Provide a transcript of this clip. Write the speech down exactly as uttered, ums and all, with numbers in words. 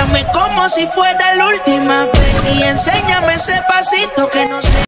Bésame como si fuera la última vez y enséñame ese pasito que no sé.